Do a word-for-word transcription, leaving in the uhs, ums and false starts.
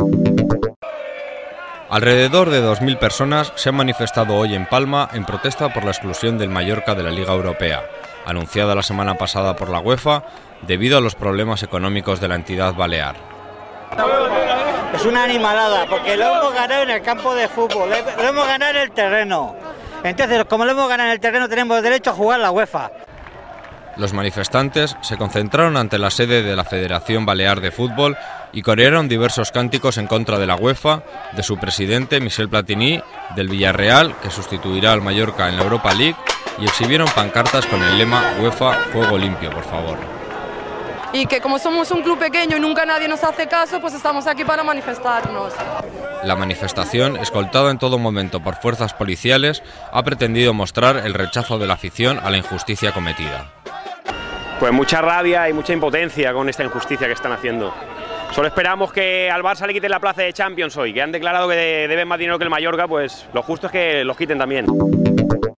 Alrededor de dos mil personas se han manifestado hoy en Palma en protesta por la exclusión del Mallorca de la Liga Europea, anunciada la semana pasada por la UEFA debido a los problemas económicos de la entidad balear. Es una animalada, porque lo hemos ganado en el campo de fútbol, lo hemos ganado en el terreno. Entonces, como lo hemos ganado en el terreno, tenemos derecho a jugar la UEFA. Los manifestantes se concentraron ante la sede de la Federación Balear de Fútbol y corearon diversos cánticos en contra de la UEFA, de su presidente Michel Platini, del Villarreal, que sustituirá al Mallorca en la Europa League, y exhibieron pancartas con el lema UEFA Juego Limpio, por favor. Y que como somos un club pequeño y nunca nadie nos hace caso, pues estamos aquí para manifestarnos. La manifestación, escoltada en todo momento por fuerzas policiales, ha pretendido mostrar el rechazo de la afición a la injusticia cometida. Pues mucha rabia y mucha impotencia con esta injusticia que están haciendo. Solo esperamos que al Barça le quiten la plaza de Champions hoy, que han declarado que deben más dinero que el Mallorca, pues lo justo es que los quiten también.